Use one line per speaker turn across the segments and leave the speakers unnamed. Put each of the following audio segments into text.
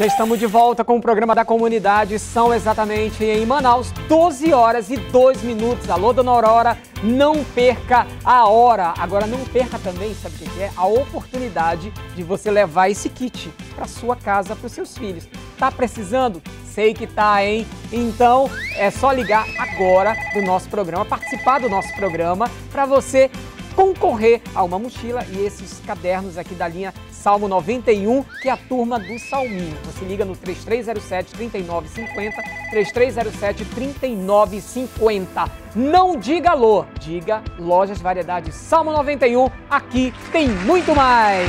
Já estamos de volta com o programa da comunidade. São exatamente em Manaus 12 horas e 2 minutos. Alô, dona Aurora, não perca a hora. Agora não perca também, sabe o que é? A oportunidade de você levar esse kit para sua casa, para os seus filhos. Tá precisando? Sei que tá, hein? Então é só ligar agora do nosso programa, participar do nosso programa, para você concorrer a uma mochila e esses cadernos aqui da linha Salmo 91, que é a turma do Salminho. Você liga no 3307-3950, 3307-3950. Não diga alô, diga Lojas Variedades Salmo 91, aqui tem muito mais.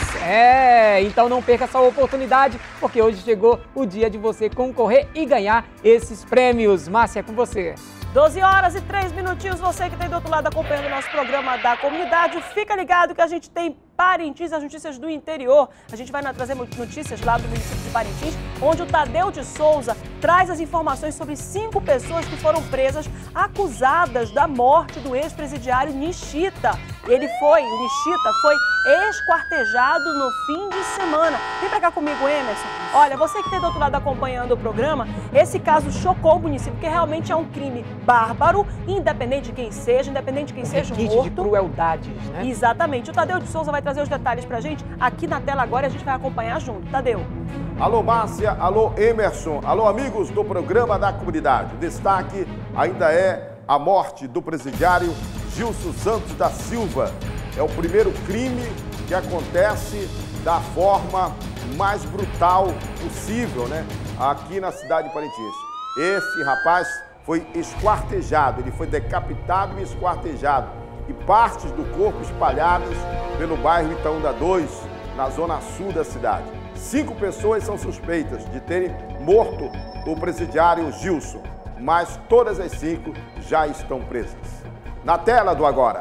Então não perca essa oportunidade, porque hoje chegou o dia de você concorrer e ganhar esses prêmios. Márcia, é com você.
12 horas e 3 minutinhos, você que está aí do outro lado acompanhando o nosso programa da comunidade, fica ligado que a gente tem Parintins, as notícias do interior. A gente vai trazer notícias lá do município de Parintins, onde o Tadeu de Souza traz as informações sobre 5 pessoas que foram presas acusadas da morte do ex-presidiário Nishita. O Nishita foi esquartejado no fim de semana. Vem pra cá comigo, Emerson. Olha, você que está do outro lado acompanhando o programa, esse caso chocou o município, porque realmente é um crime bárbaro, independente de quem seja o morto.
De crueldades, né?
Exatamente. O Tadeu de Souza vai trazer os detalhes pra gente aqui na tela agora e a gente vai acompanhar junto. Tadeu.
Alô, Márcia. Alô, Emerson. Alô, amigos do programa da comunidade. O destaque ainda é a morte do presidiário Gilson Santos da Silva. É o primeiro crime que acontece da forma mais brutal possível, né? Aqui na cidade de Parintins. Esse rapaz foi esquartejado, ele foi decapitado e esquartejado. E partes do corpo espalhadas pelo bairro Itaúna 2, na zona sul da cidade. 5 pessoas são suspeitas de terem morto o presidiário Gilson, mas todas as 5 já estão presas. Na tela do agora.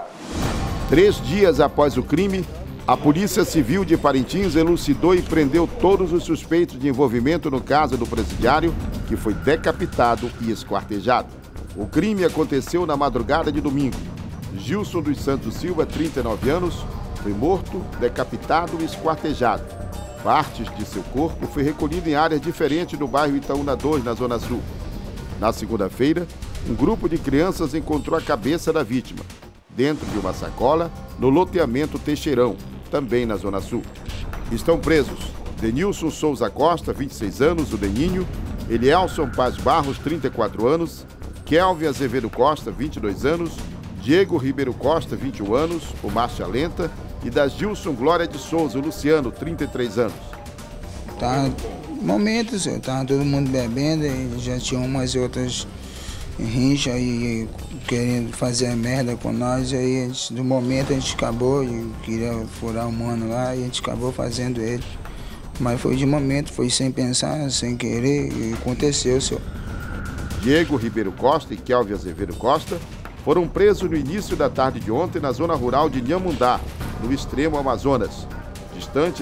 3 dias após o crime, a Polícia Civil de Parintins elucidou e prendeu todos os suspeitos de envolvimento no caso do presidiário, que foi decapitado e esquartejado. O crime aconteceu na madrugada de domingo. Gilson dos Santos Silva, 39 anos, foi morto, decapitado e esquartejado. Partes de seu corpo foi recolhido em áreas diferentes do bairro Itaúna 2, na Zona Sul. Na segunda-feira, um grupo de crianças encontrou a cabeça da vítima, dentro de uma sacola, no loteamento Teixeirão, também na Zona Sul. Estão presos Denilson Souza Costa, 26 anos, o Deninho, Elielson Paz Barros, 34 anos, Kelvin Azevedo Costa, 22 anos, Diego Ribeiro Costa, 21 anos, o Marcha Lenta, e da Gilson Glória de Souza, o Luciano, 33 anos.
Tá, momentos, estava todo mundo bebendo, e já tinha umas e outras rincha e querendo fazer merda com nós, aí no momento a gente acabou, e queria furar o mano lá, e a gente acabou fazendo ele. Mas foi de momento, foi sem pensar, sem querer, e aconteceu, senhor.
Diego Ribeiro Costa e Kelvin Azevedo Costa foram presos no início da tarde de ontem na zona rural de Inhamundá, no extremo Amazonas, distante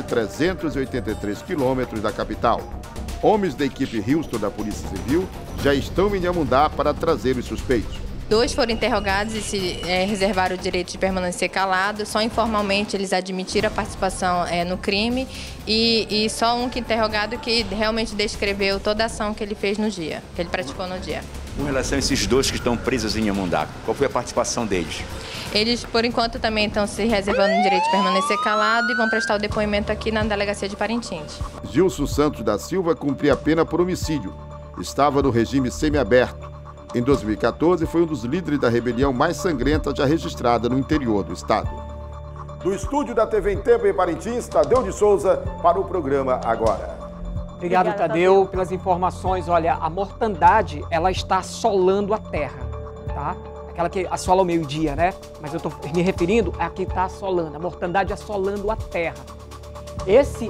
383 quilômetros da capital. Homens da equipe Houston da Polícia Civil já estão em Inhamundá para trazer os suspeitos.
2 foram interrogados e se reservaram o direito de permanecer calados. Só informalmente eles admitiram a participação no crime e só um que interrogado que realmente descreveu toda a ação que ele fez no dia, que ele praticou no dia.
Com relação a esses 2 que estão presos em Inhamundá, qual foi a participação deles?
Eles, por enquanto, também estão se reservando o direito de permanecer calado e vão prestar o depoimento aqui na delegacia de Parintins.
Gilson Santos da Silva cumpria a pena por homicídio. Estava no regime semiaberto. Em 2014, foi um dos líderes da rebelião mais sangrenta já registrada no interior do estado. Do estúdio da TV em Tempo em Parintins, Tadeu de Souza para o programa Agora.
Obrigado, Tadeu, pelas informações. Olha, a mortandade, ela está assolando a terra, tá? Aquela que assola ao meio-dia, né? Mas eu estou me referindo a que está assolando, a mortandade assolando a terra. Esse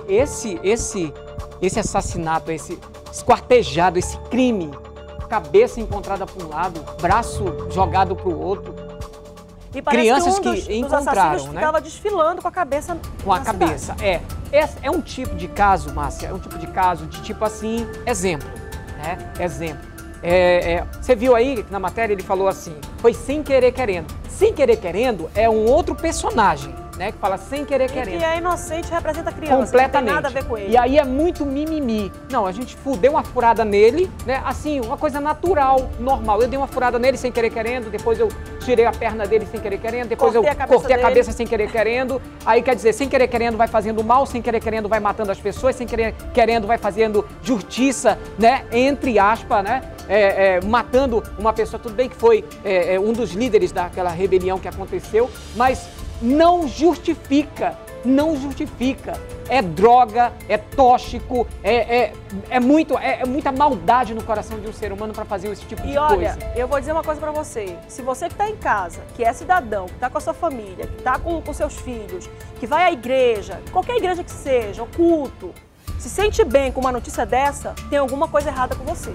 assassinato, esse esquartejado, esse crime, cabeça encontrada para um lado, braço jogado para o outro.
E parece
crianças
que
que encontraram, né?
Ficava desfilando com a cabeça.
Com a cabeça, é um tipo de caso, Márcia, é um tipo de caso de tipo assim, exemplo, né? Exemplo. Você viu aí na matéria, ele falou assim, foi sem querer querendo. Sem querer querendo é um outro personagem, né? Que fala sem querer querendo.
E que é inocente, representa criança.
Completamente.
Não tem nada a ver com ele.
E aí é muito mimimi. Não, a gente deu uma furada nele, né? Assim, uma coisa natural, normal. Eu dei uma furada nele sem querer querendo, depois eu tirei a perna dele sem querer querendo, depois eu cortei a cabeça sem querer querendo. Aí quer dizer, sem querer querendo vai fazendo mal, sem querer querendo vai matando as pessoas, sem querer querendo vai fazendo justiça, né? Entre aspas, né? Matando uma pessoa. Tudo bem que foi um dos líderes daquela rebelião que aconteceu, mas não justifica. Não justifica. É droga, é tóxico, é muita maldade no coração de um ser humano para fazer esse tipo de coisa.
E olha, eu vou dizer uma coisa para você. Se você que está em casa, que é cidadão, que está com a sua família, que está com seus filhos, que vai à igreja, qualquer igreja que seja, o culto, se sente bem com uma notícia dessa, tem alguma coisa errada com você.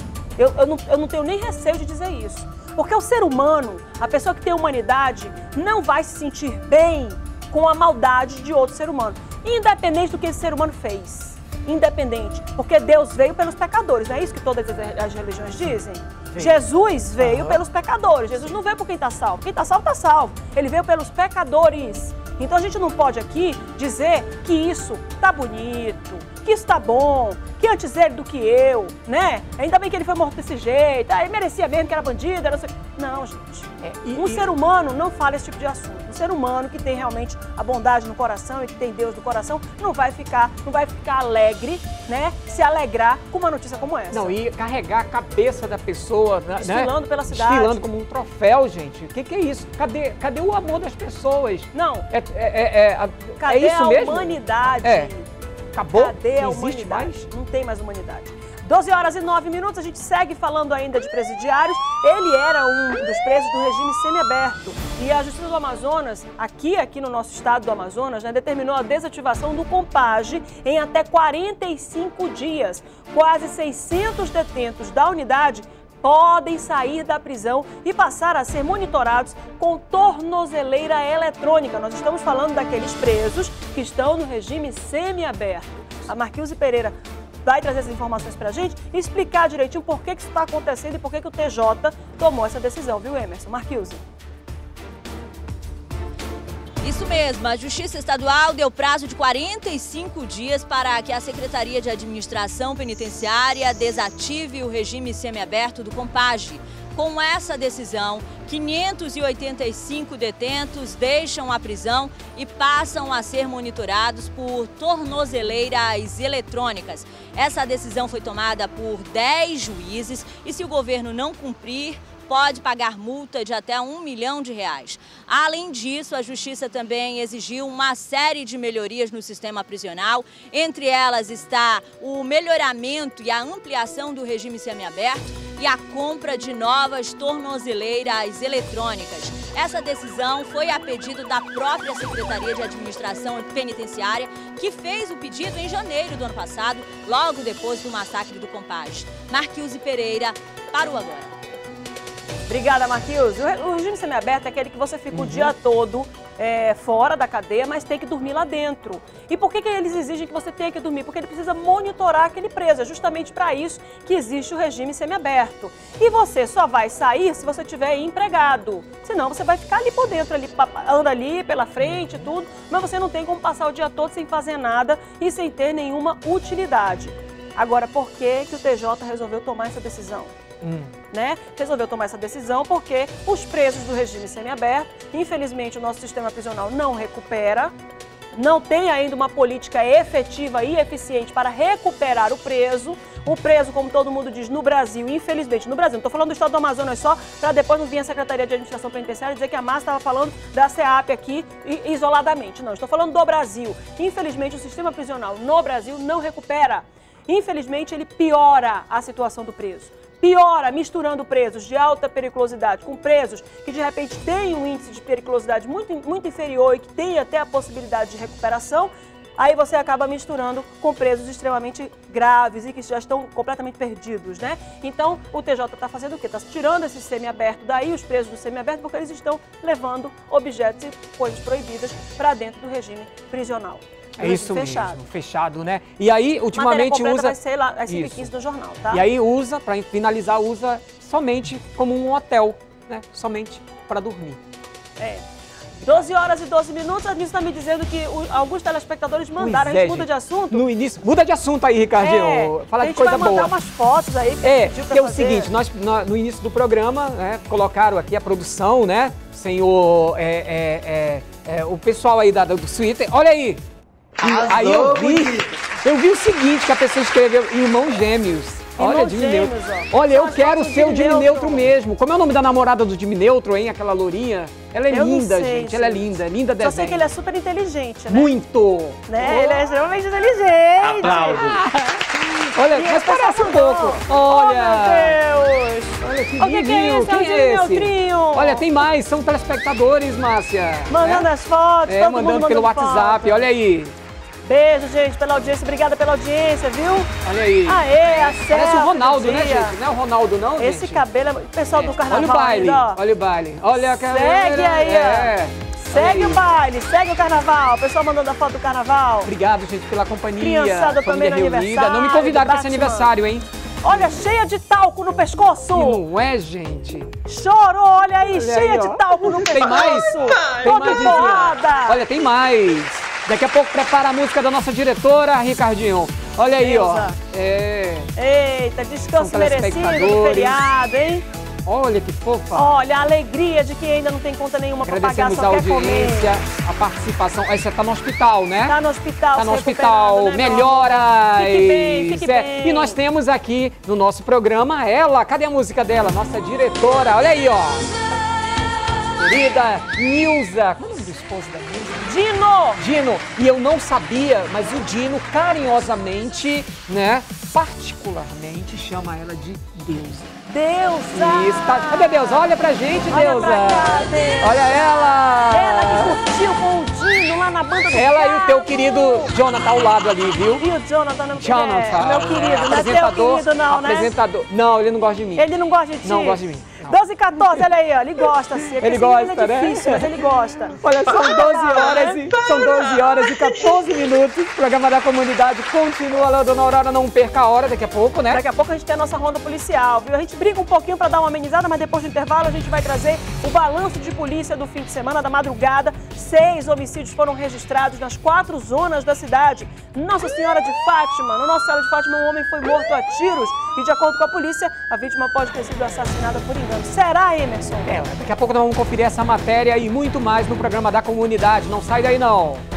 Eu não tenho nem receio de dizer isso. Porque o ser humano, a pessoa que tem humanidade, não vai se sentir bem com a maldade de outro ser humano. Independente do que esse ser humano fez. Independente. Porque Deus veio pelos pecadores. Não é isso que todas as religiões dizem? Sim. Jesus veio pelos pecadores. Jesus não veio por quem está salvo. Quem está salvo, está salvo. Ele veio pelos pecadores. Então a gente não pode aqui dizer que isso tá bonito, que isso tá bom, que antes ele do que eu, né? Ainda bem que ele foi morto desse jeito, ele merecia mesmo que era bandido, não sei. Não, gente. Um ser humano não fala esse tipo de assunto. Um ser humano que tem realmente a bondade no coração e que tem Deus no coração não vai ficar alegre, né? Se alegrar com uma notícia como essa.
Não, e carregar a cabeça da pessoa,
desfilando, né? Pela cidade.
Desfilando como um troféu, gente. O que é isso? Cadê o amor das pessoas?
Não.
Cadê
isso
a
mesmo? Humanidade?
Acabou?
Cadê a
Não existe
humanidade?
mais?
Não tem mais humanidade. 12h09, a gente segue falando ainda de presidiários. Ele era um dos presos do regime semiaberto. E a Justiça do Amazonas, aqui no nosso estado do Amazonas, né, determinou a desativação do COMPAGE em até 45 dias. Quase 600 detentos da unidade podem sair da prisão e passar a ser monitorados com tornozeleira eletrônica. Nós estamos falando daqueles presos que estão no regime semiaberto. A Marquilze Pereira vai trazer essas informações pra gente e explicar direitinho por que isso está acontecendo e por que o TJ tomou essa decisão, viu, Emerson? Marquilze.
Isso mesmo, a Justiça Estadual deu prazo de 45 dias para que a Secretaria de Administração Penitenciária desative o regime semiaberto do COMPAGE. Com essa decisão, 585 detentos deixam a prisão e passam a ser monitorados por tornozeleiras eletrônicas. Essa decisão foi tomada por 10 juízes e, se o governo não cumprir, pode pagar multa de até R$1 milhão. Além disso, a Justiça também exigiu uma série de melhorias no sistema prisional. Entre elas está o melhoramento e a ampliação do regime semiaberto e a compra de novas tornozeleiras eletrônicas. Essa decisão foi a pedido da própria Secretaria de Administração Penitenciária, que fez o pedido em janeiro do ano passado, logo depois do massacre do COMPAGE. Marquilze Pereira, para o Agora.
Obrigada, Marquilze. O regime semiaberto é aquele que você fica o dia todo fora da cadeia, mas tem que dormir lá dentro. E por que eles exigem que você tenha que dormir? Porque ele precisa monitorar aquele preso. É justamente para isso que existe o regime semiaberto. E você só vai sair se você estiver empregado. Senão você vai ficar ali por dentro, anda ali pela frente, tudo, mas você não tem como passar o dia todo sem fazer nada e sem ter nenhuma utilidade. Agora, por que o TJ resolveu tomar essa decisão? Né? Resolveu tomar essa decisão porque os presos do regime semiaberto, infelizmente o nosso sistema prisional não recupera, não tem ainda uma política efetiva e eficiente para recuperar o preso. O preso, como todo mundo diz, no Brasil, infelizmente, no Brasil, não estou falando do estado do Amazonas só, para depois não vir a Secretaria de Administração Penitenciária dizer que a Márcia estava falando da SEAP aqui isoladamente. Não, estou falando do Brasil. Infelizmente, o sistema prisional no Brasil não recupera. Infelizmente, ele piora a situação do preso. Piora misturando presos de alta periculosidade com presos que de repente têm um índice de periculosidade muito inferior e que tem até a possibilidade de recuperação. Aí você acaba misturando com presos extremamente graves e que já estão completamente perdidos, né? Então, o TJ está fazendo o quê? Está tirando esse semiaberto daí, os presos do semiaberto, porque eles estão levando objetos e coisas proibidas para dentro do regime prisional.
É isso mesmo, fechado, né? E aí, ultimamente usa...
vai ser lá às 5h15 do jornal, tá?
E aí usa, para finalizar, usa somente como um hotel, né? Somente para dormir.
12 horas e 12 minutos, a gente está me dizendo que alguns telespectadores mandaram. A gente muda de assunto?
No início, muda de assunto aí, Ricardinho. Fala de coisa boa.
A gente vai mandar umas fotos aí.
Que é o seguinte, nós no início do programa, né, colocaram aqui a produção, né, senhor, o pessoal aí do Twitter. Olha aí. Aí eu vi o seguinte, que a pessoa escreveu, irmãos gêmeos. Olha, Jimmy Neutro. Olha, eu quero ser o Jimmy Neutro mesmo. Como é o nome da namorada do Jimmy Neutro, hein? Aquela lourinha. Ela é linda, gente. Ela é linda. Linda desenho.
Só sei que ele é super inteligente, né?
Muito.
Né? Ele é extremamente inteligente.
Aplausos.
Olha, mas parece um pouco. Olha.
Oh, meu Deus.
Olha que
O que é isso?
Quem é esse?
Neutrinho.
Olha, tem mais. São telespectadores, Márcia.
Mandando as fotos.
todo mundo mandando pelo WhatsApp.
Foto.
Olha aí.
Beijo, gente, pela audiência. Obrigada pela audiência, viu?
Olha aí.
Aê, a Céu.
Parece o Ronaldo, né, gente? Não é o Ronaldo, não, gente?
Esse cabelo é o pessoal do carnaval.
Olha o baile,
ainda,
olha o baile. Olha a
Segue aí, ó. Segue o baile, segue o carnaval. O pessoal mandando a foto do carnaval.
Obrigado, gente, pela companhia.
Criançada também no aniversário.
Não me convidaram para esse aniversário, hein?
Olha, cheia de talco no pescoço.
E não é, gente?
Chorou, olha aí, cheia de talco no pescoço.
Tem mais?
Toda porrada.
Olha, tem mais. Daqui a pouco prepara a música da nossa diretora, Ricardinho. Olha aí, ó.
Eita, descanso merecido do feriado, hein?
Olha que fofa.
Olha, a alegria de que ainda não tem conta nenhuma para pagar, só quer comer.
A participação. Aí você tá no hospital, né?
Tá no hospital,
tá no hospital. Né, melhora.
Fique bem, fique bem.
E nós temos aqui no nosso programa ela. Cadê a música dela? Nossa diretora. Olha aí, ó. Querida Nilza. Qual é o nome do esposo da Nilza? Dino! E eu não sabia, mas o Dino carinhosamente, né, particularmente chama ela de Deusa.
Deusa!
Isso, tá. Cadê Deusa? Olha pra gente,
olha
Deusa!
Pra cá, Deusa.
Olha ela!
Ela que curtiu com o Dino lá na banda do
Ela
carro.
E o teu querido Jonathan ao lado ali, viu?
E o Jonathan, não
Jonathan,
meu querido, não é teu querido não, né?
Apresentador. Não, ele não gosta de mim.
Ele não gosta de ti?
Não gosta de mim.
12 e 14, olha aí, ó, ele gosta, sim.
Ele gosta,
é difícil,
né?
Mas ele gosta.
Olha, são 12 horas e 14 minutos. O programa da comunidade continua lá, dona Aurora, não perca a hora daqui a pouco, né?
Daqui a pouco a gente tem a nossa ronda policial, viu? A gente briga um pouquinho para dar uma amenizada, mas depois do intervalo a gente vai trazer o balanço de polícia do fim de semana, da madrugada. 6 homicídios foram registrados nas 4 zonas da cidade. Nossa Senhora de Fátima, no Nossa Senhora de Fátima, um homem foi morto a tiros e, de acordo com a polícia, a vítima pode ter sido assassinada por engano. Será, Emerson?
Daqui a pouco nós vamos conferir essa matéria e muito mais no programa da comunidade. Não sai daí, não.